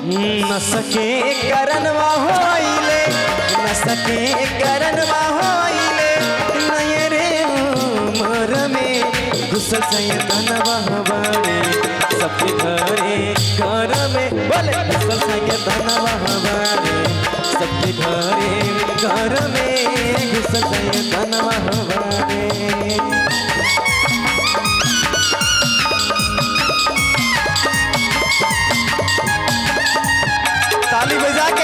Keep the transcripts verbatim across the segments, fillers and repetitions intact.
न सके करनवा होइले न सके करनवा होइले नये रे उमर में घुसल सैतानवा हवारे सबके घरे घर में बोले घुसल सैतानवा हवारे सबके घरे घर में घुसल सैतानवा हवारे। ताली बजा के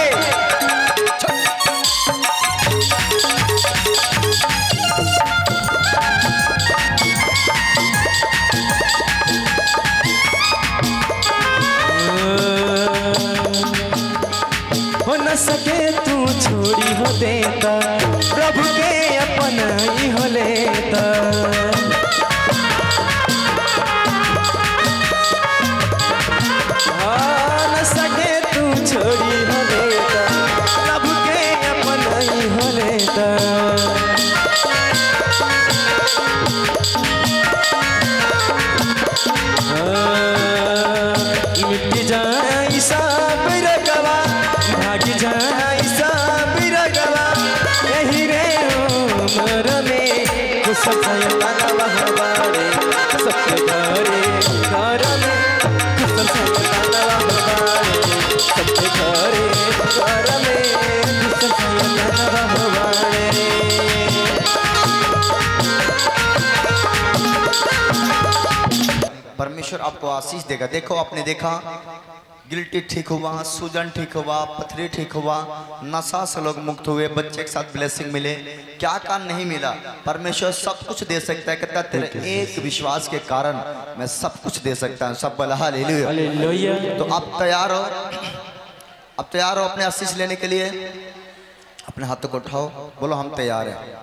हो न सके तू छोड़ी हो देता प्रभु के अपना ही हो लेता। छोड़ी हो लेता प्रभु के अपना ही हो लेता। मिट जाए सब रगवा भाग जाए सब रगवा यही रे उमर में घुसल सैतानवा हवारे सबके घरे घर में घुसल सैतानवा हवारे सबके घरे घर में घुसल सैतानवा हवारे। परमेश्वर आपको आशीष देगा। देखो आपने देखा गिल्टी ठीक हुआ, सूजन ठीक हुआ, पथरी ठीक हुआ, नशा से लोग मुक्त हुए, बच्चे के साथ ब्लेसिंग मिले। क्या काम नहीं मिला? परमेश्वर सब कुछ दे सकता है। कहता तेरे एक विश्वास के कारण मैं सब कुछ दे सकता हूँ। सब बोला हालेलुया। तो आप तैयार हो? अब तैयार हो अपने आशीष लेने के लिए? अपने हाथों को उठाओ, बोलो हम तैयार हैं।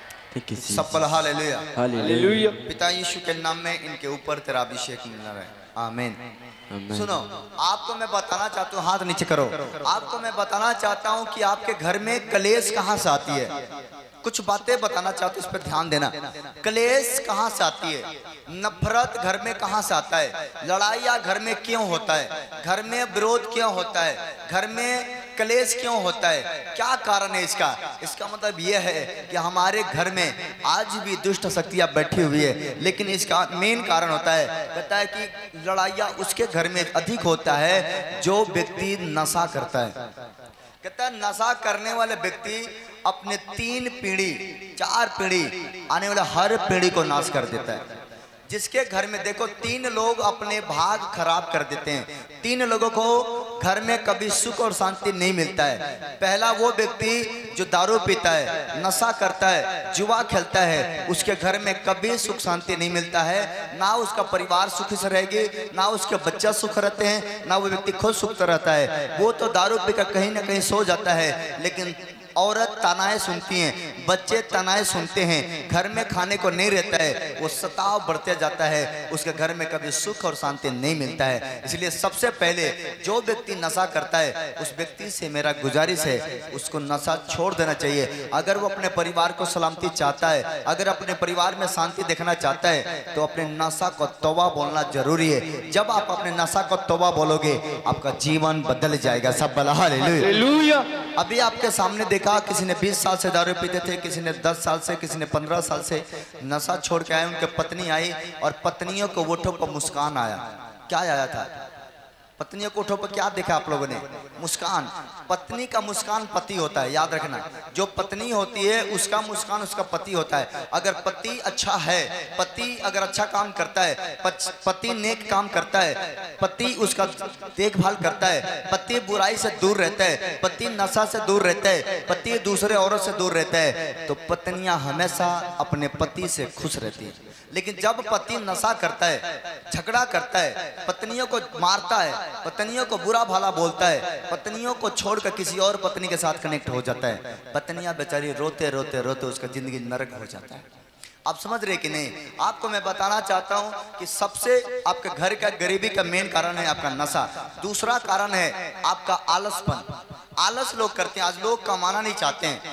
सब बोला हालेलुया हालेलुया। पिता यीशु के नाम में इनके ऊपर तेरा अभिषेक मिलना रहे। आमीन। सुनो, आपको मैं बताना चाहता हूँ, हाथ नीचे करो। आपको मैं बताना चाहता हूँ कि आपके घर में कलेश कहाँ से आती है। कुछ बातें बताना चाहते, इस पर ध्यान देना। कलेश कहाँ से आती है? नफरत घर में कहाँ से आता है? लड़ाइयाँ घर में क्यों होता है? घर में विरोध क्यों होता है? घर में कलेश क्यों होता है? क्या कारण है इसका? इसका मतलब यह है कि हमारे घर में आज भी दुष्ट शक्तियाँ बैठी हुई है। लेकिन इसका मेन कारण होता है, कहता है कि लड़ाइयाँ उसके घर में अधिक होता है जो व्यक्ति नशा करता है। कहता है नशा करने वाले व्यक्ति अपने तीन पीढ़ी चार पीढ़ी आने वाले हर पीढ़ी को नाश कर देता है। जिसके घर में देखो तीन लोग अपने भाग खराब कर देते हैं। तीन लोगों को घर में कभी सुख और शांति नहीं मिलता है। पहला वो व्यक्ति जो दारू पीता है, नशा करता है, जुआ खेलता है, उसके घर में कभी सुख शांति नहीं मिलता है। ना उसका परिवार सुखी से रहेगी, ना उसके बच्चा सुख रहते हैं, ना वो व्यक्ति खुद सुख रहता है। वो तो दारू पीकर कहीं ना कहीं सो जाता है, लेकिन औरत तानाएं सुनती हैं, बच्चे तानाएं सुनते हैं, घर में खाने को नहीं रहता है, वो सताव बढ़ते जाता है, उसके घर में कभी सुख और शांति नहीं मिलता है। इसलिए सबसे पहले जो व्यक्ति नशा करता है उस व्यक्ति से मेरा गुजारिश है, उसको नशा छोड़ देना चाहिए। अगर वो अपने परिवार को सलामती चाहता है, अगर अपने परिवार में शांति देखना चाहता है, तो अपने नशा को तौबा बोलना जरूरी है। जब आप अपने नशा को तौबा बोलोगे आपका जीवन बदल जाएगा। सब बोला हालेलुया। अभी आपके सामने देखा, किसी ने बीस साल से दारू पीते थे, किसी ने दस साल से, किसी ने पंद्रह साल से नशा छोड़ के आए। उनके पत्नी आई और पत्नियों को वोटों पर मुस्कान आया। क्या आया था? पत्नियों को उठो पर क्या देखा आप लोगों ने? मुस्कान। पत्नी का मुस्कान पति होता है, याद रखना। जो पत्नी होती है उसका मुस्कान उसका पति होता है। अगर पति अच्छा है, पति अगर अच्छा काम करता है, पति नेक काम करता है, पति उसका देखभाल करता है, पति बुराई से दूर रहता है, पति नशा से दूर रहता है, पति दूसरे औरत से दूर रहता है, तो पत्नियां हमेशा अपने पति से खुश रहती है। लेकिन जब पति नशा करता है, झगड़ा करता है, पत्नियों को मारता है, पत्नियों को बुरा भला बोलता है, पत्नियों को छोड़कर किसी और पत्नी के साथ कनेक्ट हो जाता है, पत्नियां बेचारी रोते रोते रोते उसका जिंदगी नरक हो जाता है। आप समझ रहे कि नहीं? आपको मैं बताना चाहता हूं कि सबसे आपके घर का गरीबी का मेन कारण है आपका नशा। दूसरा कारण है आपका आलसपन। आलस लोग करते हैं। आज लोग कमाना नहीं चाहते हैं।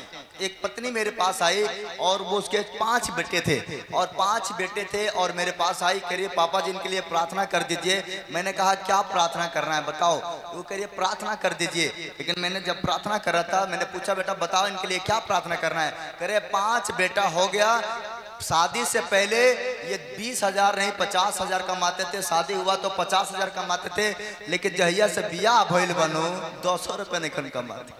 एक पत्नी मेरे पास आई और वो उसके पांच बेटे थे और पांच बेटे थे और मेरे पास आई, करिए पापा जी इनके लिए प्रार्थना कर दीजिए। मैंने कहा क्या प्रार्थना करना है बताओ। वो करिए प्रार्थना कर दीजिए। लेकिन मैंने जब प्रार्थना कर रहा था मैंने पूछा बेटा बताओ इनके लिए क्या प्रार्थना करना है। करे पांच बेटा हो गया, शादी से पहले ये बीस हजार नहीं पचास हजार कमाते थे, शादी हुआ तो पचास हजार कमाते थे, लेकिन जहिया से बियाह भइल बनो दो सौ रुपये नहीं कमाते।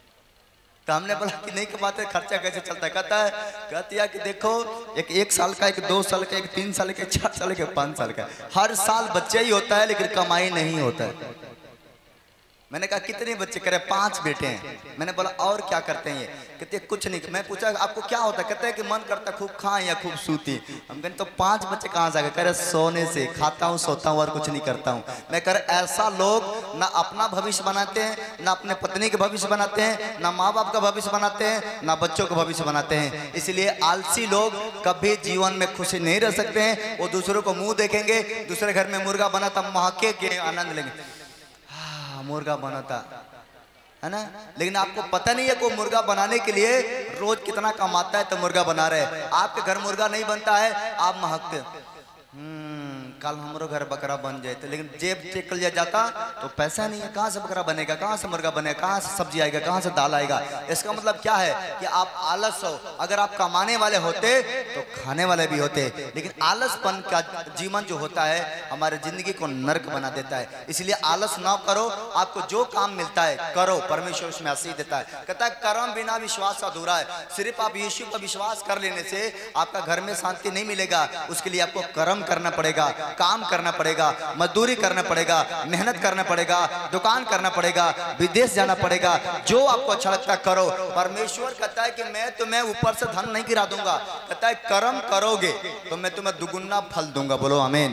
तो हमने बोला कि नहीं कमाते, खर्चा कैसे चलता है। कहता है कहती है कि देखो एक एक साल का, एक दो साल का, एक तीन साल का, चार साल का, पाँच साल का, हर साल बच्चे ही होता है लेकिन कमाई नहीं होता है। मैंने कहा कितने बच्चे? करे पांच बेटे हैं। मैंने बोला और क्या करते हैं ये? कहते कुछ नहीं। मैं पूछा आपको क्या होता है? कहते हैं कि मन करता खूब खाएं या खूब सूती। हम कहते तो पांच बच्चे कहाँ से आ गए? कह रहे सोने से, खाता हूँ सोता हूँ और कुछ नहीं करता हूँ। मैं कह रहा ऐसा लोग ना अपना भविष्य बनाते हैं, ना अपने पत्नी का भविष्य बनाते हैं, ना माँ बाप का भविष्य बनाते हैं, ना बच्चों का भविष्य बनाते हैं। इसलिए आलसी लोग कभी जीवन में खुशी नहीं रह सकते हैं। वो दूसरों को मुँह देखेंगे, दूसरे घर में मुर्गा बना तब महके के आनंद लेंगे, मुर्गा बनाता है ना। लेकिन आपको पता नहीं है को मुर्गा बनाने के लिए रोज कितना कमाता है तो मुर्गा बना रहे। आपके घर मुर्गा नहीं बनता है, आप महकते हम्म कल हमारे घर बकरा बन जाए तो, लेकिन जेब चेक लिया जाता तो पैसा नहीं है, कहाँ से बकरा बनेगा, कहाँ से मुर्गा बनेगा, कहाँ से सब्जी आएगा, कहाँ से दाल आएगा। इसका मतलब क्या है कि आप आलस हो। अगर आप कमाने वाले होते तो खाने वाले भी होते, लेकिन आलसपन का जीवन जो होता है हमारे जिंदगी को नर्क बना देता है। इसलिए आलस ना करो, आपको जो काम मिलता है करो, परमेश्वर उसमें आशीष देता है। कहता है कर्म बिना विश्वास अधूरा है। सिर्फ आप यीशु का विश्वास कर लेने से आपका घर में शांति नहीं मिलेगा। उसके लिए आपको कर्म करना पड़ेगा, काम करना पड़ेगा, मजदूरी करना पड़ेगा, मेहनत करना पड़ेगा, दुकान करना पड़ेगा, विदेश जाना पड़ेगा। जो आपको अच्छा लगता है करो। परमेश्वर कहता है कि मैं तुम्हें ऊपर से धन नहीं गिरा दूंगा। कहता है कर्म करोगे तो मैं तुम्हें दुगुना फल दूंगा। बोलो आमीन।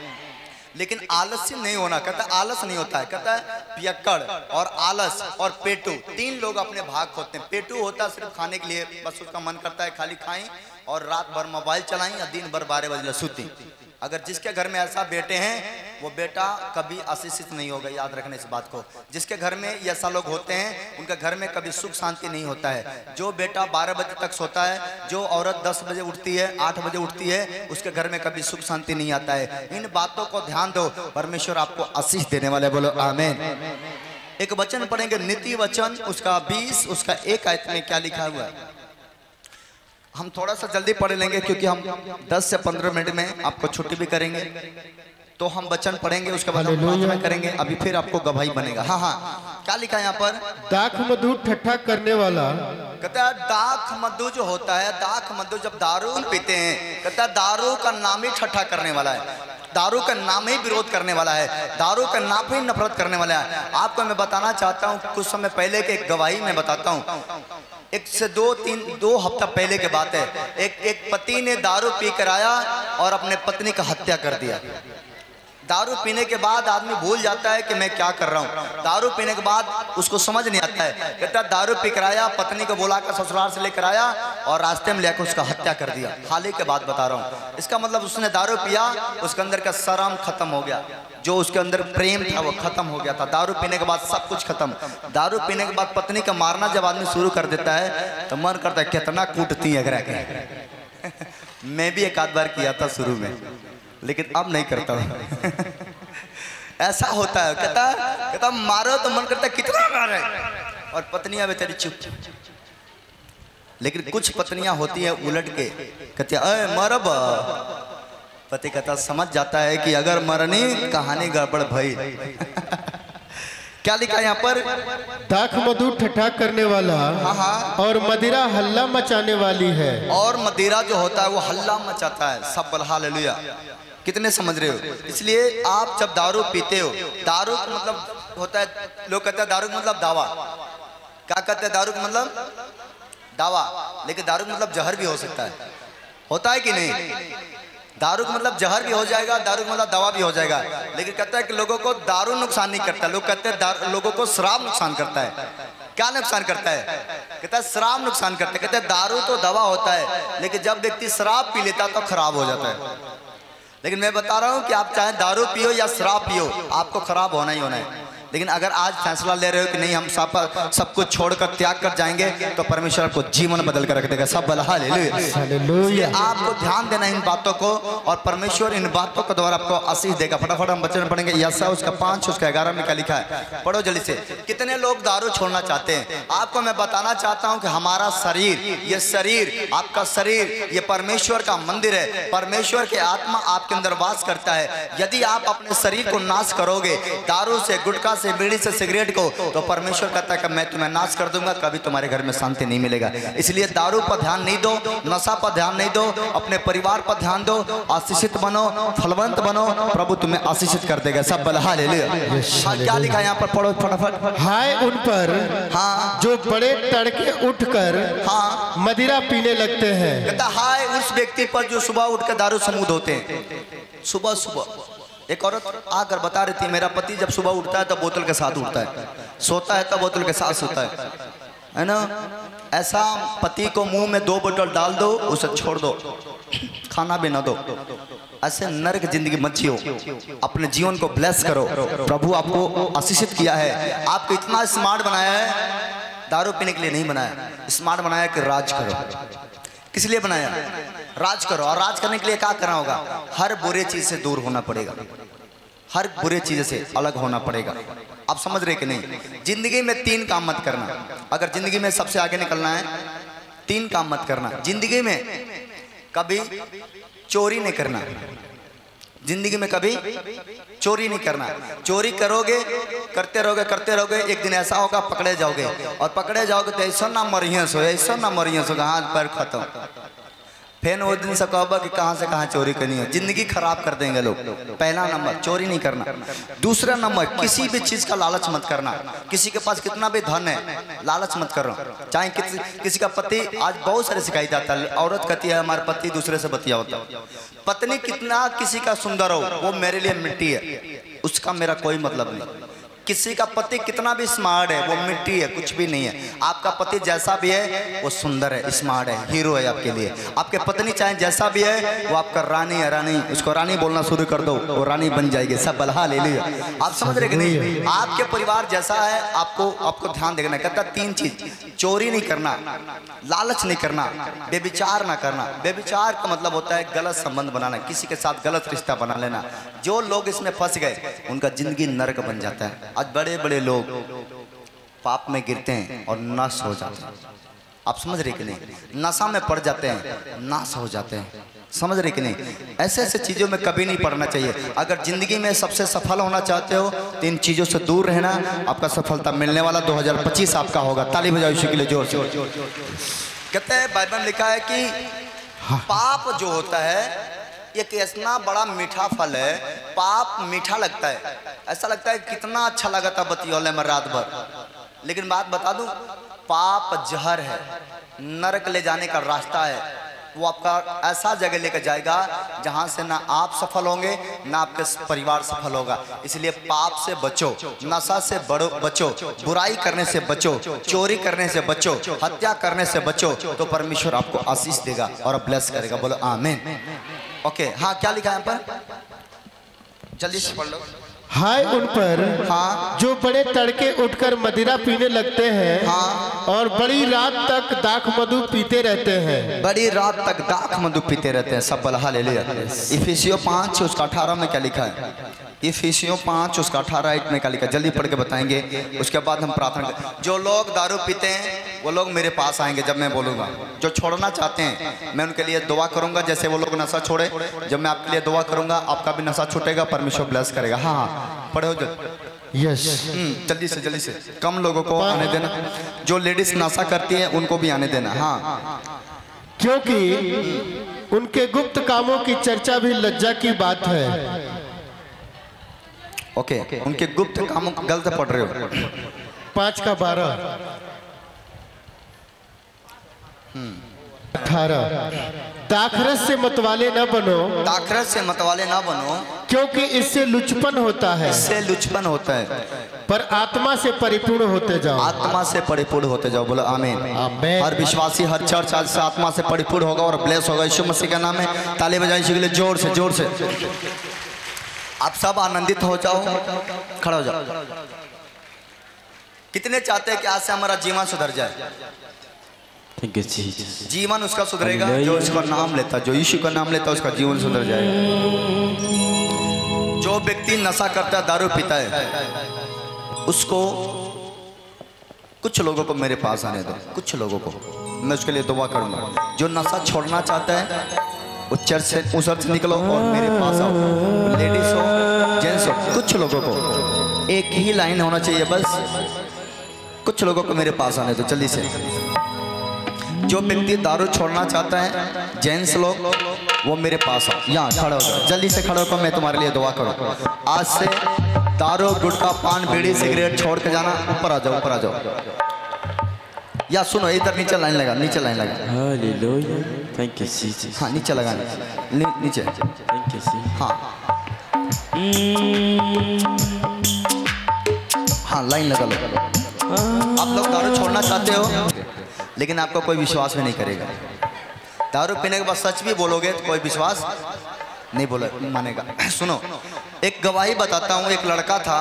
लेकिन आलस्य नहीं होना। कहता है आलस नहीं होता है। कहता है पियक्कड़ और आलस और पेटू, तीन लोग अपने भाग होते हैं। पेटू होता है सिर्फ खाने के लिए, बस उसका मन करता है खाली खाएं और रात भर मोबाइल चलाएं या दिन भर बारह बजे सूती। अगर जिसके घर में ऐसा बेटे हैं वो बेटा कभी आशीषित नहीं होगा। याद रखने इस बात को। जिसके घर में ऐसा लोग होते हैं उनके घर में कभी सुख शांति नहीं होता है। जो बेटा बारह बजे तक सोता है, जो औरत दस बजे उठती है, आठ बजे उठती है, उसके घर में कभी सुख शांति नहीं आता है। इन बातों को ध्यान दो, परमेश्वर आपको आशीष देने वाले। बोलो आमीन। एक वचन पढ़ेंगे, नीति वचन उसका बीस उसका एक आयत में क्या लिखा हुआ है। हम थोड़ा सा जल्दी पढ़ लेंगे क्योंकि हम दस से पंद्रह मिनट में आपको छुट्टी भी करेंगे। तो हम वचन पढ़ेंगे, उसके बाद हम प्रार्थना करेंगे। अभी फिर आपको गवाही बनेगा। हाँ हाँ क्या लिखा है यहाँ पर? दाख मधु ठट्ठा करने वाला। कहता है दाख मधु जो होता है, दाख मधु जब दारू पीते हैं, कहता है दारू का नाम ही ठट्ठा करने वाला है, दारू का नाम ही विरोध करने वाला है, दारू का नाम ही नफरत करने वाला है। आपको मैं बताना चाहता हूँ कुछ समय पहले के एक गवाही मैं बताता हूँ। एक से दो तीन दो हफ्ता पहले की बात है। एक एक पति ने दारू पी कर आया और अपने पत्नी का हत्या कर दिया। दारू पीने के बाद आदमी भूल जाता है कि मैं क्या कर रहा हूँ। दारू पीने के बाद उसको समझ नहीं आता है। कहता दारू पी कर आया, पत्नी को बुला कर ससुराल से लेकर आया और रास्ते में लेकर उसका हत्या कर दिया। हाल ही के बात बता रहा हूँ। इसका मतलब उसने दारू पिया, उसके अंदर का शर्म खत्म हो गया, जो उसके अंदर प्रेम था वो खत्म हो गया था। दारू पीने के बाद सब कुछ खत्म। दारू पीने के बाद पत्नी का मारना जब आदमी शुरू कर देता है तो मन करता है कितना कूटती है अगर। मैं भी एक आध बार किया था शुरू में, लेकिन अब नहीं करता हूँ। ऐसा होता है। कहता कहता मारो तो मन करता है कितना मारे, और पत्नियां बेचारी चुप। लेकिन कुछ पत्नियां होती है उलट के, कहती है मरब। पति कहता समझ जाता है कि अगर मरनी कहानी गड़बड़ भई। क्या लिखा यहाँ पर? दाख मधु ठट्ठा करने वाला। हाँ हाँ। और मदिरा हल्ला मचाने वाली है। और मदिरा जो होता है वो हल्ला मचाता है। सब बोल हालेलुया। कितने समझ रहे हो? इसलिए आप जब दारू पीते हो, दारू का मतलब होता है, लोग कहते हैं दारू का मतलब दावा। क्या कहते हैं दारू का मतलब? दावा। लेकिन दारू का मतलब जहर भी हो सकता है। होता है कि नहीं? दारू का मतलब जहर भी हो जाएगा, दारू का मतलब दवा भी हो जाएगा। लेकिन कहता है कि लोगों को दारू नुकसान नहीं करता। लोग कहते हैं लोगों को शराब नुकसान करता है। क्या नुकसान करता है? कहता है शराब नुकसान करता है। कहते हैं दारू तो दवा होता है, लेकिन जब व्यक्ति शराब पी लेता तो खराब हो जाता है। लेकिन मैं बता रहा हूँ कि आप चाहे दारू पियो या शराब पियो, आपको खराब होना ही होना है। लेकिन अगर आज फैसला ले रहे हो कि नहीं हम सब सब कुछ छोड़कर त्याग कर जाएंगे तो परमेश्वर आपको जीवन बदल कर रख देगा। सब बल हालेलुया। आपको ध्यान देना इन बातों को और परमेश्वर इन बातों के द्वारा आपको आशीष देगा। फटाफट हम वचन पढ़ेंगे। यशायाह उसका पांच उसका ग्यारह में क्या लिखा है, पढ़ो जल्दी से। कितने लोग दारू छोड़ना चाहते हैं? आपको मैं बताना चाहता हूं कि हमारा शरीर, ये शरीर, आपका शरीर, ये परमेश्वर का मंदिर है। परमेश्वर के आत्मा आपके अंदर वास करता है। यदि आप अपने शरीर को नाश करोगे दारू से, गुटखा से, बीड़ी से, सिगरेट को, तो परमेश्वर कहता है कि मैं तुम्हें नाश कर दूंगा, कभी तुम्हारे घर में शांति नहीं मिलेगा। इसलिए दारू पर ध्यान नहीं दो, नशा पर ध्यान नहीं दो, अपने परिवार पर ध्यान दो। आशीषित बनो, फलवंत बनो, प्रभु तुम्हें आशीषित कर देगा। सब बल हालेलुया। हाँ, क्या लिखा है यहाँ पर, पढ़ो फटाफट। हाय उन पर हाँ जो बड़े तड़के उठकर हाँ मदिरा पीने लगते हैं। कहता हाय उस व्यक्ति पर जो सुबह उठकर दारू समूद होते हैं। सुबह सुबह एक औरत आकर बता रही थी, मेरा पति जब सुबह उठता है तो बोतल के साथ उठता है, सोता है तो बोतल के साथ सोता है, है ना। ऐसा पति को मुंह में दो बोतल डाल दो, उसे छोड़ दो, खाना भी ना दो। ऐसे नरक जिंदगी मत जियो, अपने जीवन को ब्लेस करो। प्रभु आपको आशीषित किया है, आपको इतना स्मार्ट बनाया है, दारू पीने के लिए नहीं बनाया, स्मार्ट बनाया कि राज करो। किस लिए बनाया? राज करो। और राज करने के लिए क्या करना होगा? हर बुरे चीज से दूर होना पड़ेगा, हर बुरे चीज से अलग होना पड़ेगा। आप समझ रहे कि नहीं? जिंदगी में तीन काम मत करना। अगर जिंदगी में सबसे आगे निकलना है, तीन काम मत करना। जिंदगी में कभी चोरी नहीं करना, जिंदगी में कभी चोरी नहीं करना। चोरी करोगे, करते रहोगे करते रहोगे, एक दिन ऐसा होगा पकड़े जाओगे, और पकड़े जाओगे तो ऐसा ना मरियस हो, ऐसा ना मरियस हो, हाथ पैर खत्म। फिर वो दिन से कहोगे कि कहाँ से कहाँ चोरी करनी है। जिंदगी खराब कर देंगे लोग। पहला नंबर चोरी नहीं करना। दूसरा नंबर किसी भी चीज का लालच मत करना। किसी के पास कितना भी धन है, लालच मत करो। चाहे किसी, किसी का पति, आज बहुत सारे सिखाई जाता है, औरत कहती है हमारे पति दूसरे से बतिया होता है। पत्नी कितना किसी का सुंदर हो, वो मेरे लिए मिट्टी है, उसका मेरा कोई मतलब नहीं। किसी का पति कितना भी स्मार्ट है, वो मिट्टी है, कुछ भी नहीं है। आपका पति जैसा भी है वो सुंदर है, स्मार्ट है, हीरो है आपके लिए। आपके पत्नी चाहे जैसा भी है, वो आपका रानी है, रानी। उसको रानी बोलना शुरू कर दो, वो रानी बन जाएगी। सब बलहा ले लिया। आप समझ रहे कि नहीं? आपके परिवार जैसा है, आपको आपको ध्यान देना। कहता तीन चीज, चोरी नहीं करना, लालच नहीं करना, बेविचार ना करना। बेविचार का मतलब होता है गलत संबंध बनाना, किसी के साथ गलत रिश्ता बना लेना। जो लोग इसमें फंस गए उनका जिंदगी नरक बन जाता है। आज बड़े बड़े लोग पाप में गिरते हैं और नाश हो जाते हैं। आप समझ रहे कि नहीं? नशा में पड़ जाते हैं, नाश हो जाते हैं। समझ रहे कि नहीं? ऐसे ऐसे चीजों में कभी नहीं पड़ना चाहिए। अगर जिंदगी में सबसे सफल होना चाहते हो तो इन चीजों से दूर रहना। आपका सफलता मिलने वाला दो हजार पच्चीस आपका होगा। ताली बजाओ इसी के लिए जोर से। कहते हैं बाइबल में लिखा है कि पाप जो होता है एक इतना बड़ा मीठा फल है। पाप मीठा लगता है, ऐसा लगता है कितना अच्छा लगा था बतियोले में रात भर। लेकिन बात बता दूं, पाप जहर है, नरक ले जाने का रास्ता है। वो आपका ऐसा जगह लेकर जाएगा जहां से ना आप सफल होंगे ना आपके परिवार सफल होगा। इसलिए पाप से बचो, नशा से बड़ो बचो, बुराई करने से बचो, चोरी करने से बचो, हत्या करने से बचो, तो परमेश्वर आपको आशीष देगा और ब्लेस करेगा। बोलो आमीन। ओके हाँ, क्या लिखा है यहाँ पर? जल्दी से पढ़ लो। हाय उन पर हाँ जो बड़े तड़के उठकर मदिरा पीने लगते हैं हाँ और बड़ी रात तक दाख मधु पीते रहते हैं। बड़ी रात तक दाख मधु पीते रहते हैं। सब बलहा ले लिया। इफिसियों पाँच उसका अठारह में क्या लिखा है? इफिसियों पाँच उसका अठारह एक में क्या लिखा है? जल्दी पढ़ के बताएंगे, उसके बाद हम प्रार्थना करें। जो लोग दारू पीते हैं वो लोग मेरे पास आएंगे जब मैं बोलूँगा। जो छोड़ना चाहते हैं मैं उनके लिए दुआ करूँगा, जैसे वो लोग नशा छोड़े। जब मैं आपके लिए दुआ करूँगा आपका भी नशा छूटेगा, परमेश्वर ब्लेस करेगा। हाँ हाँ पढ़ो जल्दी। यस जल्दी से जल्दी से। कम लोगों को आने देना, जो लेडीज नशा करती है उनको भी आने देना। हाँ, क्योंकि उनके गुप्त कामों की चर्चा भी लज्जा की बात है। Okay okay. उनके गुप्त कामों गलत पढ़ रहे हो। पांच का बारह अठारह। दाखरस से मतवाले न बनो, दाखरस से मतवाले ना बनो, क्योंकि इससे लुचपन होता है। इससे लुचपन होता है। पर आत्मा से परिपूर्ण होते जाओ। आत्मा से परिपूर्ण होते जाओ। बोलो आमीन। आमीन। हर विश्वासी, हर चर्च आज से आत्मा से परिपूर्ण होगा और ब्लेस होगा। यीशु मसीह का नाम है। ताली बजाइए इसके लिए जोर से जोर से। आप सब आनंदित हो जाओ, खड़ा हो जाओ। कितने चाहते हैं कि आज से हमारा जीवन सुधर जाए? Thank you Jesus. जीवन उसका सुधरेगा जो इसका नाम लेता, जो यीशु का नाम लेता, उसका जीवन सुधर जाएगा। जो व्यक्ति नशा करता है, दारू पीता है, उसको कुछ लोगों को मेरे पास आने दो, कुछ लोगों को मैं उसके लिए दुआ करूंगा। जो नशा छोड़ना चाहता है वो चर्च से उसर से निकलो और मेरे पास आओ। लेडीज हो, जेंट्स हो, कुछ लोगों को एक ही लाइन होना चाहिए बस। कुछ लोगों को मेरे पास आने दो जल्दी से। जो व्यक्ति दारू छोड़ना चाहता है, जेंट्स लोग, वो मेरे पास आओ। यहाँ खड़े हो जाओ, जल्दी से खड़े होकर मैं तुम्हारे लिए दुआ करूँ। आज से दारू, गुटखा, पान, बीड़ी, सिगरेट छोड़ के जाना। ऊपर आ जाओ, ऊपर आ जाओ। या सुनो, इधर नीचे लाइन लगा, नीचे लाइन लगा। Hallelujah, thank you Jesus. हाँ नीचे लगा, नी, नीचे। Thank you Jesus. हाँ हाँ लाइन लगा लो। आप लोग दारू छोड़ना चाहते हो लेकिन आपको कोई विश्वास भी नहीं करेगा। दारू पीने के बाद सच भी बोलोगे तो कोई विश्वास नहीं बोले मानेगा। सुनो, एक गवाही बताता हूँ। एक लड़का था,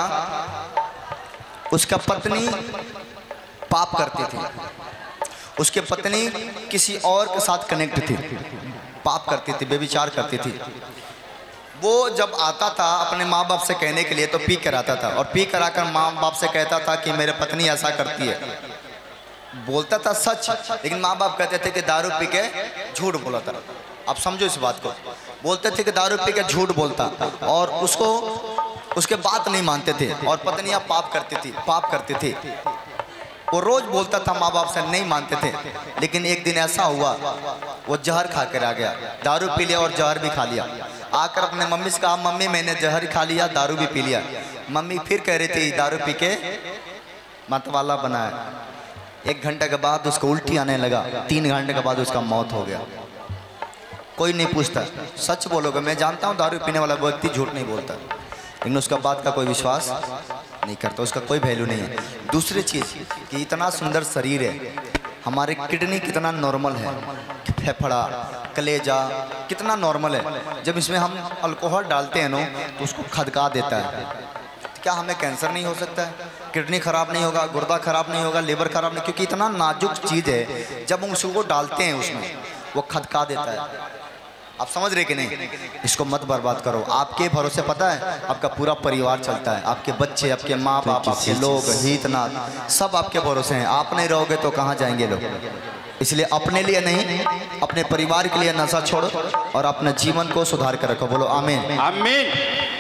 उसका पत्नी पाप करती थी, उसके पत्नी किसी और के साथ कनेक्ट थी, पाप करती थी, व्यभिचार करती थी। वो जब आता था अपने माँ बाप से कहने के लिए तो पी कर आता था, और पी कर आकर माँ बाप से कहता था कि मेरे पत्नी ऐसा करती है। बोलता था सच, लेकिन माँ बाप कहते थे कि दारू पी के झूठ बोला था। आप समझो इस बात को। बोलते थे कि दारू पी के झूठ बोलता, और उसको उसके बात नहीं मानते थे। और पत्नियां पाप करती थी, पाप करती थी। वो रोज बोलता था, माँ बाप से नहीं मानते थे। लेकिन एक दिन ऐसा हुआ, वो जहर खा कर आ गया। दारू पी लिया और जहर भी खा लिया। आकर अपने मम्मी से कहा, मम्मी मैंने जहर खा लिया, दारू भी पी लिया। मम्मी फिर कह रही थी दारू पी के मतवाला बनाया। एक घंटे के बाद उसको उल्टी आने लगा। तीन घंटे के बाद उसका मौत हो गया। कोई नहीं पूछता, सच बोलोगे। मैं जानता हूँ दारू पीने वाला व्यक्ति झूठ नहीं बोलता, लेकिन उसका बात का कोई विश्वास नहीं करता, उसका कोई वैल्यू नहीं है। दूसरी चीज़ कि इतना सुंदर शरीर है, हमारे किडनी कितना नॉर्मल है, फेफड़ा, कलेजा कितना नॉर्मल है। जब इसमें हम अल्कोहल डालते हैं ना तो उसको खदका देता है। क्या हमें कैंसर नहीं हो सकता है? किडनी खराब नहीं होगा, गुर्दा खराब नहीं होगा, लीवर खराब नहीं, क्योंकि इतना नाजुक चीज़ है। जब हम उसको डालते हैं उसमें वो खदका देता है। आप समझ रहे कि नहीं? इसको मत बर्बाद करो। आपके भरोसे पता है आपका पूरा परिवार चलता है, आपके बच्चे, आपके माँ बाप, आपके लोग, हितनाथ सब आपके भरोसे हैं। आप नहीं रहोगे तो कहाँ जाएंगे लोग? इसलिए अपने लिए नहीं, अपने परिवार के लिए नशा छोड़ो और अपने जीवन को सुधार कर रखो। बोलो आमीन, आमीन।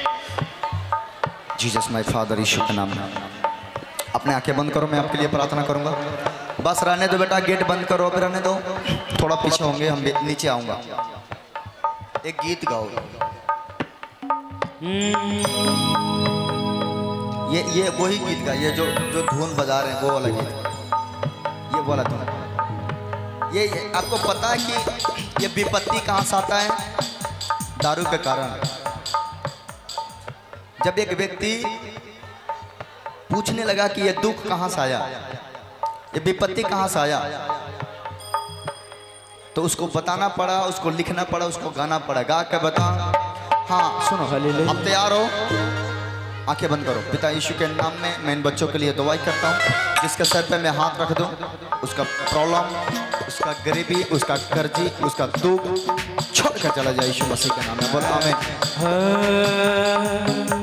जीसस माय फादर, यीशु के नाम में। अपने आंखें बंद करो, मैं आपके लिए प्रार्थना करूंगा। बस रहने दो बेटा, गेट बंद करो, अभी रहने दो। थोड़ा पीछे होंगे, हम नीचे आऊंगा। एक गीत गाओ। ये ये वही गीत गा, ये जो जो धुन बजा रहे हैं वो वाला गीत, ये वाला धुन। ये, ये आपको पता है कि ये विपत्ति कहाँ से आता है? दारू के कारण। जब एक व्यक्ति पूछने लगा कि ये दुख कहाँ से आया, ये विपत्ति कहाँ से आया, तो उसको बताना पड़ा, उसको लिखना पड़ा, उसको गाना पड़ा। गा के बता। हाँ सुनो, अब तैयार हो? आंखें बंद करो। पिता यीशु के नाम में मैं इन बच्चों के लिए दुआ करता हूँ। जिसके सर पे मैं हाथ रख दूँ, उसका प्रॉब्लम, उसका गरीबी, उसका कर्जी, उसका दुख छोड़ कर चला जाए यीशु मसीह के नाम में। बोल आमीन।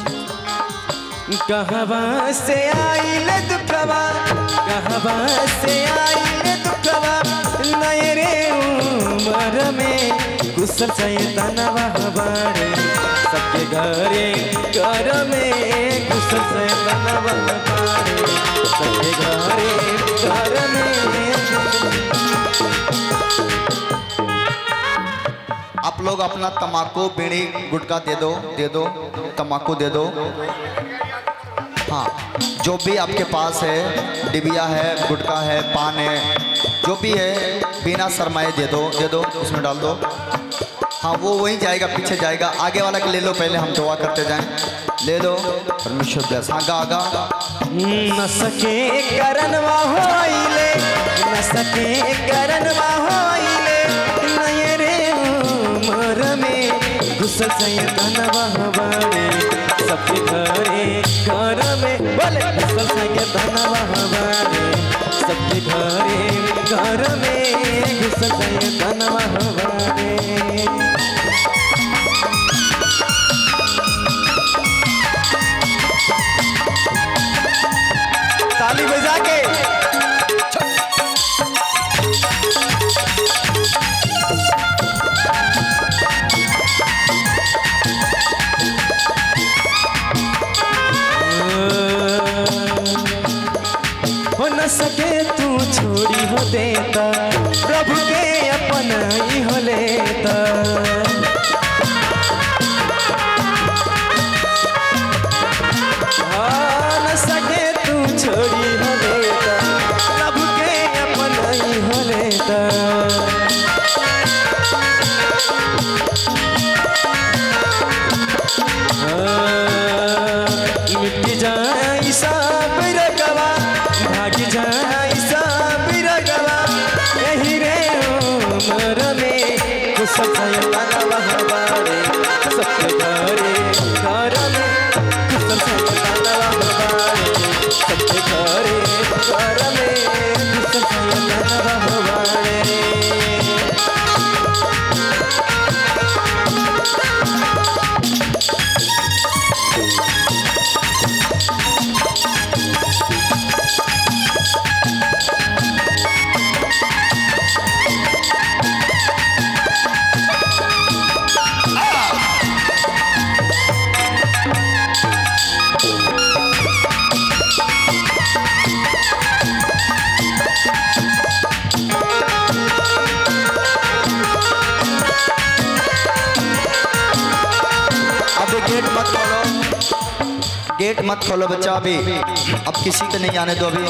कहवा से आइल दुखवा, कहवा से आइल दुखवा, नए रे उमर में कुशल शैतानवा बाड़े। सबके घरे घर में कुशल शैतानवा बाड़े। सबके घरे घर में। आप लोग अपना तम्बाकू, बीड़ी, गुटखा दे दो, दे दो, तम्बाकू दे दो। हाँ, जो भी आपके पास है, डिबिया है, गुटखा है, पान है, जो भी है, बिना शर्माए दे दो, दे दो, उसमें डाल दो। हाँ, वो वहीं जाएगा, पीछे जाएगा। आगे वाला के ले लो, पहले हम दुआ करते जाएं। ले लो, परमेश्वर ब्लेस। हाँ, गा गा। न सके करनवा होइले, न सके करनवा होइले, नये रे उमर में कुशल शैतानवा बाड़े। सबके घरे घर में बोले घुसल संगे धनवा हमारे सबके घरे घर में घुसल संगे धनवा हमारे। ताली बजा के हो न सके तू छोड़ी हो देता प्रभु के अपना ही हो लेता। न सके तू छोड़ी हो देता प्रभु के अपना ही हो लेता। मिट जाए सब रगवा भाग जाए सब रगवा यही रे उमर में कुशल सयनवा हमारे सबके घरे घर में कुशल सयनवा हमारे सबके घरे घर में कुशल सयनवा हमारे। गेट मत खोलो, गेट मत खोलो बच्चा अभी, अब किसी को नहीं आने दो अभी।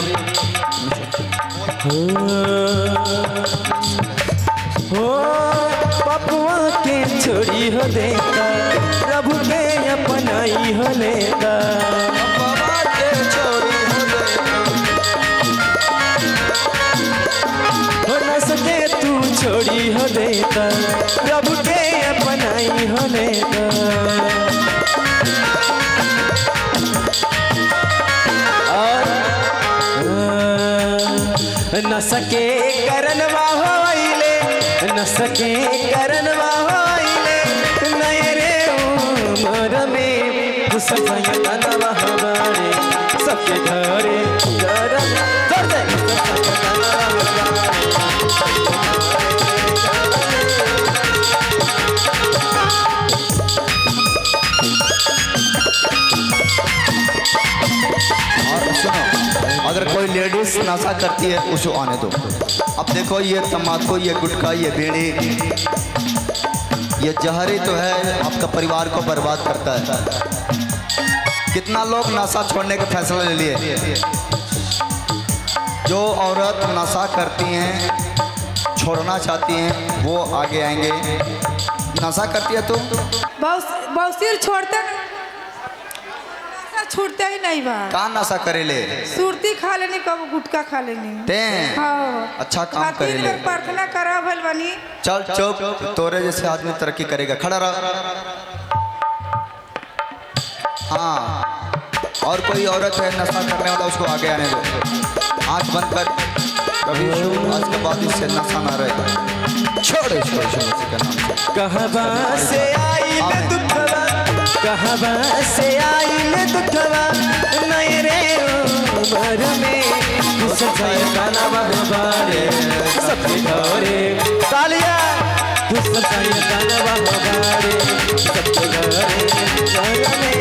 हो पपुआ के छोड़ी हो देता प्रभु के अपना ही हो लेता। पपुआ के छोड़ी हो देता हो न सके तू छोड़ी हो देता प्रभु के अपना ही हो लेता। न सके करनवा होइले न सके करनवा होइले नए रे उमर में कुशल सयनवा हमारे सबके घरे घर कर दे अगर कोई लेडीज नशा करती है उसको आने दो। अब देखो ये तम्बाकू, ये गुटखा, ये बीड़ी, ये जहरी तो है आपका परिवार को बर्बाद करता है। कितना लोग नशा छोड़ने का फैसला ले लिए। जो औरत नशा करती हैं छोड़ना चाहती हैं वो आगे आएंगे। नशा करती है तो बहुत बहुत सिर छोड़ते छूटते ही नहीं बा। का नशा करे ले? सुरती खा लेनी, कब गुटखा खा लेनी। ते हाँ। अच्छा काम करे ले। प्रार्थना करा भल बनी। चल चुप, तोरे जैसे आदमी तरक्की करेगा। खड़ा रह। हाँ, और कोई औरत है नशा करने वाला उसको आगे आने दो। आँख बंद कर। कभी आज के बाद इससे नशा ना रहे। छोड़ इसको का नाम से। कहवा से आई दुखवा, कहवा से आई दुखवा नए रे उमर में कुशल सयनवा हमारे सबके घरे। तालिया कुशल सयनवा हमारे सबके घरे घर में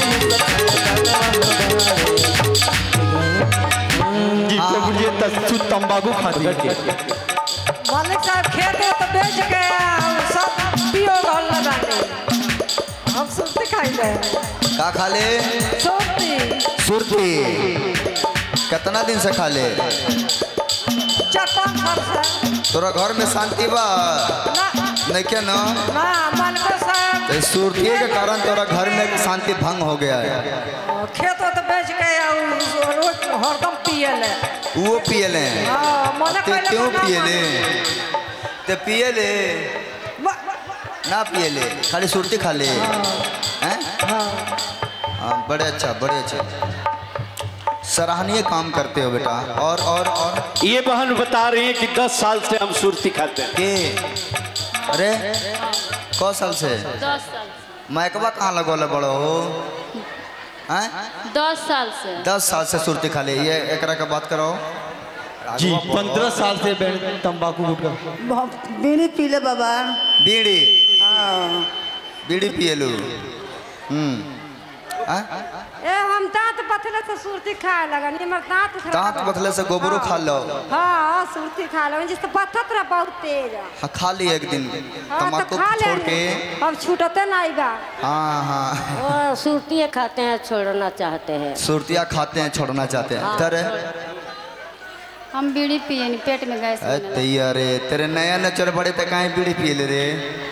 तंबाकू खाती है। मालिक साहब खेत है तो बेच के सब पियो घर लगा ले। हम सुरती खाई ले। का खा ले? सुरती। सुरती कितना दिन से खा ले? चार पाँच साल से। तोरा घर में शांति बा? नहीं क्या ना? ना मालिक साहब। तो सुरती के कारण तोरा घर में शांति भंग हो गया है। खेत तो बेच के हरदम पिए ले। वो पिए ले? ते क्यों पिए ले? ते पिए ले ना पिए ले, खाली सुरती खा ले। हैं? हाँ, बड़े अच्छा बड़े अच्छा सराहनीय काम करते हो बेटा। और और और ये बहन बता रही है कि दस साल से हम सुरती खाते हैं। के अरे कौ साल से? दस साल से। मैकवा कहाँ लगोले बड़ो हो? हैं? दस साल से। दस साल से सुरती खा ले। ये एकरा का बात करो जी पंद्रह साल से तंबाकू गुटखा बीड़ी पी ले बाबा। बीड़ी हाँ। बीड़ी पिए लो। हम्म ए हम दांत पथले से सुरती खाए लगा नहीं मर दांत खराब दांत बथले से गोबरो खा लो। हाँ सुरती खा लो जिससे पथत रहा बहुत तेज। हाँ खा ली एक दिन हाँ, तंबाकू तो खा ले छोड़ के। अब छूटते नहीं बा। हाँ हाँ वो सुरती खाते हैं छोड़ना चाहते हैं। सुरतिया खाते हैं छोड़ना चाहते हैं। तेरे हम बीड़ी पिए नहीं पेट में गैस होने लगा। तैयार है तेरे नया नचर बड़े तक कहीं बीड़ी पी ले रे।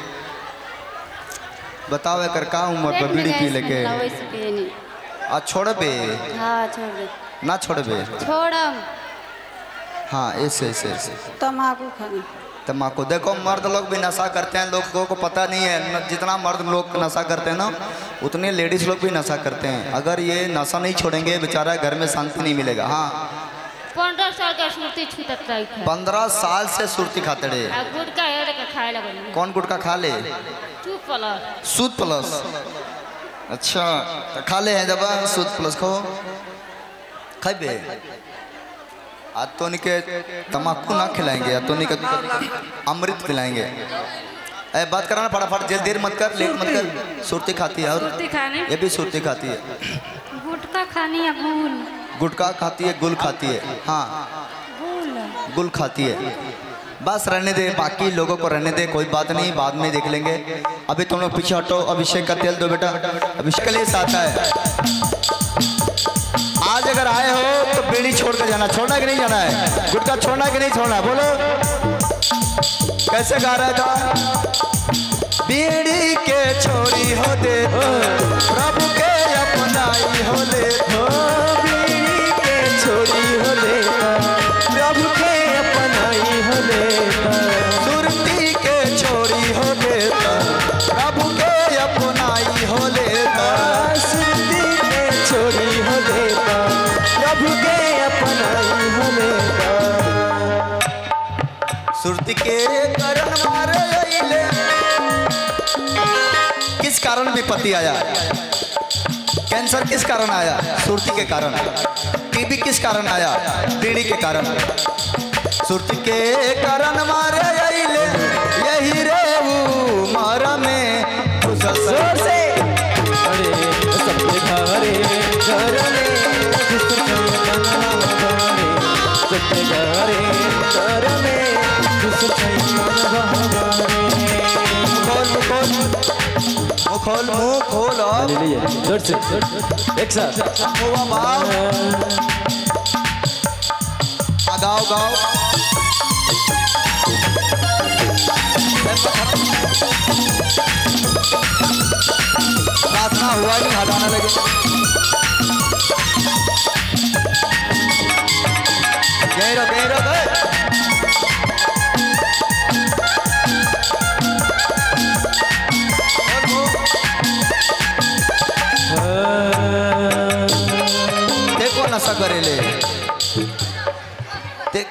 बताओ कर का उम्र पर बीड़ी पी लेके वैसे पिए नहीं। आ छोड़ बे हाँ छोड़ दे। ना छोड़ बे। छोड़म। हाँ ऐसे ऐसे ऐसे तम्बाकू खाना। तम्बाकू देखो मर्द लोग भी नशा करते हैं लोगों को पता नहीं है। जितना मर्द लोग नशा करते हैं ना उतने लेडीज लोग भी नशा करते हैं। अगर ये नशा नहीं छोड़ेंगे बेचारा घर में शांति नहीं मिलेगा। हाँ पंद्रह साल का सुरती छूटत रही है। पंद्रह साल से सुरती खाते रहे। आ गुटका हेड़ के खाए लगे। कौन गुटका खा ले? चुप पला। सूद प्लस। अच्छा तो खा ले हैं जब सूद प्लस खो खाइबे। आज तो के तम्बाकू ना खिलाएंगे आज तो के अमृत खिलाएंगे। ए बात कराना फटाफट जल्दी देर मत कर लेट मत कर। सुरती खाती है और ये भी सुरती खाती है। गुटका खानी है गुल। गुटखा खाती है गुल खाती है। हाँ गुल खाती है। बस रहने दे बाकी लोगों को रहने दे कोई बात नहीं बाद में देख लेंगे। अभी तुम लोग पीछे हटो। अभिषेक का तेल दो बेटा। अभिषेक के लिए साथ है। आज अगर आए हो तो बीड़ी छोड़ कर जाना। छोड़ना कि नहीं जाना है? गुटखा छोड़ना कि नहीं छोड़ना? बोलो कैसे गा रहा था? बीड़ी के छोड़ी हो दे प्रभु के अपनाई हो ले। बीड़ी के छोड़ी हो ले प्रभु के अपनाई हो ले। सुरती के छोड़ी हो ले प्रभु के अपनाई हो ले। सुरती के छोड़ी हो ले प्रभु के अपनाई हो ले। सुरती के कारण मारे ले। किस कारण विपत्ति आया? कैंसर किस कारण आया? सुरती के कारण। टीबी किस कारण आया? बीड़ी के कारण। सुरती के कारण मारे ले यही रे वो मारा में जोर से अरे सबके घरे घर में सबके घरे घर में खोल खोल मुँह खोल मुँह खोल और जोर से एक साथ गाओ गाओ। प्रार्थना हुआ नहीं हटाने लगे। यही रहो यही रहो। देखो नशा करे ले देख।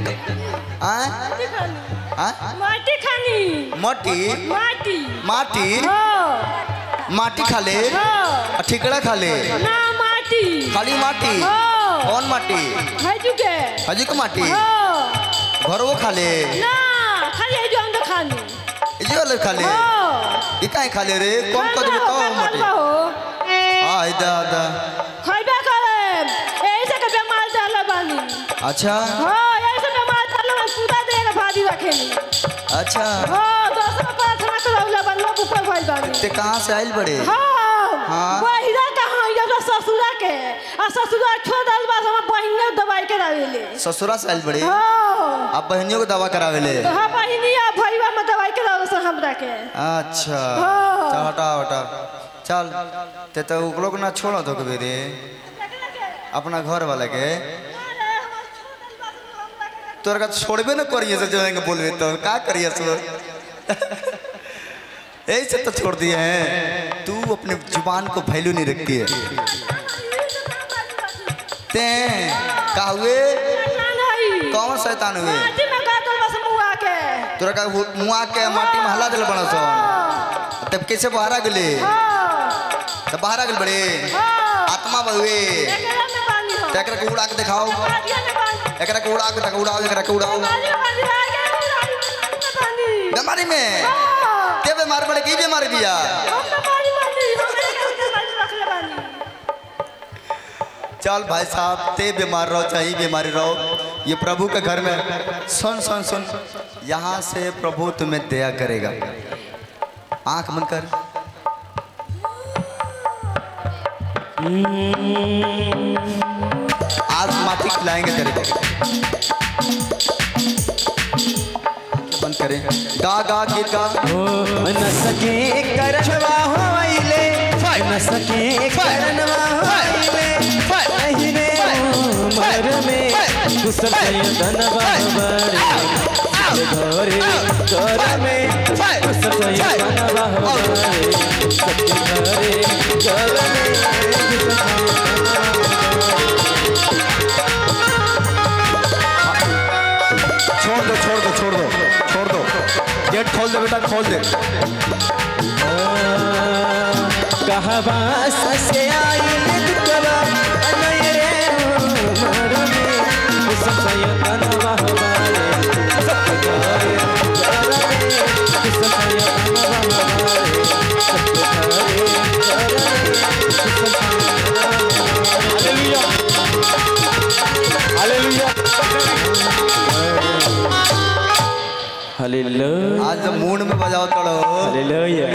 माटी खानी। माटी माटी माटी माटी खा ले। ठिकड़ा खा ले। ना माटी खाली माटी। कौन माटी? हजुके हजुक माटी घरों खा ले। ना खाली है जो हम तो खानी। ये वाले खा ले। ये काहे खा ले रे? कौन कद बताओ माटी। हां इधर इधर खाइबा करे ऐसे के बीमार डाला बानी। अच्छा हां ऐसे बीमार डाला हम पूरा देर भादी रखेनी। अच्छा हां दस में प्रार्थना करौला बन लोग ऊपर भइल बानी। ते कहां से आइल बड़े? हां हां बहिरा कहां ये ससुरा के आ ससुरा छोड़ दल बस हम बहिने दवाई करावेले। ससुरा से आइल बड़े? हां आप बहनियों को दवा करावेले? तो हां बहिनिया भईवा में दवाई करावे से हमरा के। अच्छा हाँ। चल हटा हटा चल ते तो उ लोग ना छोड़ो तो कभी रे अपना घर वाला के। तोरा का छोड़बे ना करिए से जाएंगे बोलबे तो का करिए सो। ऐसे तो छोड़ दिए हैं। तू अपने जुबान को वैल्यू नहीं रखती है। ते का हुए कौन शैतान हुए तोरा का मुआ के माटी में हला दिल बना सो तब कैसे बाहर गले तब बाहर गल बड़े आत्मा बहुए एकरा के उड़ा के दिखाओ एकरा के उड़ा के दिखाओ उड़ाओ एकरा के उड़ाओ बीमारी में के बीमार पड़े की बीमारी दिया चल भाई साहब ते बीमार रहो चाहे बीमारी रहो ये प्रभु के घर में सुन सुन सुन यहाँ से प्रभु तुम्हें दया करेगा। आंख बंद कर। आज माटी खिलाएंगे तेरे को। बंद करें। गा गा गीत गा। न सके करनवा होइले न सके करनवा होइले नहीं रे उमर में कुसर सैयदनवा बड़े घरे घर में कुसर सैयदनवा बड़े सबके घरे घर में छोड़ दो छोड़ दो छोड़ दो छोड़ दो गेट खोल दे बेटा खोल दे। कहवा ससे आई दुकवा नहीं रे उमर में कुसर सैयदनवा बड़े सबके घरे घर में कुसर सैयदनवा बड़े सबके घरे घर में कुसर हालेलुया हालेलुया हालेलुया। आज मूड में बजाओ तोड़ो। हालेलुया।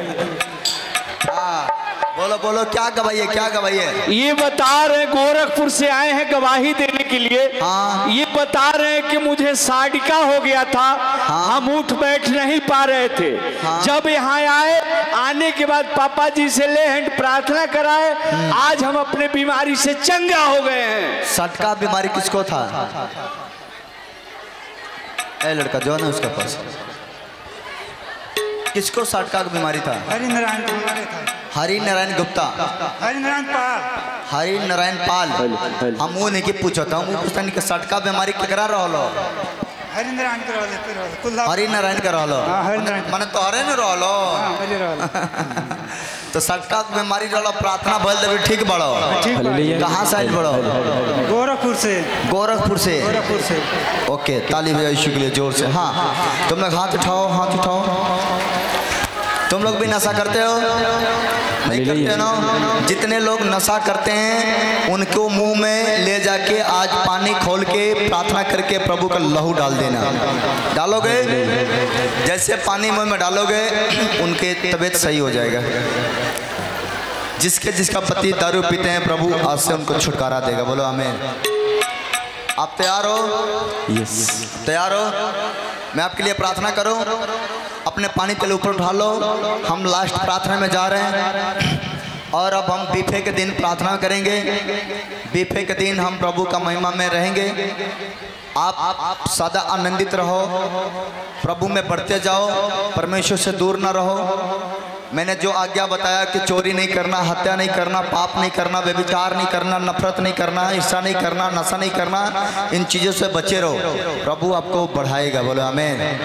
हाँ बोलो बोलो क्या गवाइए क्या गवाइए। ये बता रहे गोरखपुर से आए हैं गवाही देने के लिए। हाँ। ये बता रहे हैं कि मुझे साडिका हो गया था। हाँ। हम उठ बैठ नहीं पा रहे थे। हाँ। जब यहाँ आए आने के बाद पापा जी से ले हैंड प्रार्थना कराए आज हम अपने बीमारी से चंगा हो गए हैं। सटका बीमारी किसको था? ए लड़का जो ना उसके पास किसको सटका की बीमारी था? हरि नारायण हमारे था। हरि नारायण गुप्ता हरि नारायण पाल हरि नारायण पाल। हम वो नहीं कि पूछो था हम पूछता नहीं कि सटका बीमारी केकरा रहलो? हरि नारायण के रहले के रहले कुल हरि नारायण का रहलो। हां हरि नारायण माने तोरे न रहलो। हां पहले रहलो तो सटका बीमारी रहलो प्रार्थना भल देबे ठीक बड़ो। कहां से आइल बड़ो? गोरखपुर से गोरखपुर से गोरखपुर से। ओके ताली बजाओ यीशु के लिए जोर से। हाँ तुम लोग हाथ उठाओ हाथ उठाओ। तुम लोग भी नशा करते हो? नहीं करते ना? जितने लोग नशा करते हैं उनको मुंह में ले जाके आज पानी खोल के प्रार्थना करके प्रभु का लहू डाल देना। डालोगे जैसे पानी मुंह में डालोगे उनके तबीयत सही हो जाएगा। जिसके जिसका पति दारू पीते हैं प्रभु आज से उनको छुटकारा देगा। बोलो आमीन। आप तैयार हो? यस तैयार हो? मैं आपके लिए प्रार्थना करूं। अपने पानी तेल ऊपर उठा लो। हम लास्ट प्रार्थना में जा रहे हैं और अब हम बीफे के दिन प्रार्थना करेंगे। बीफे के दिन हम प्रभु का महिमा में रहेंगे। आप आप सदा आनंदित रहो, प्रभु में बढ़ते जाओ, परमेश्वर से दूर ना रहो। मैंने जो आज्ञा बताया कि चोरी नहीं करना, हत्या नहीं करना, पाप नहीं करना, व्यभिचार नहीं करना, नफरत नहीं करना, ईर्ष्या नहीं करना, नशा नहीं करना, इन चीज़ों से बचे रहो। प्रभु आपको बढ़ाएगा। बोलो आमीन।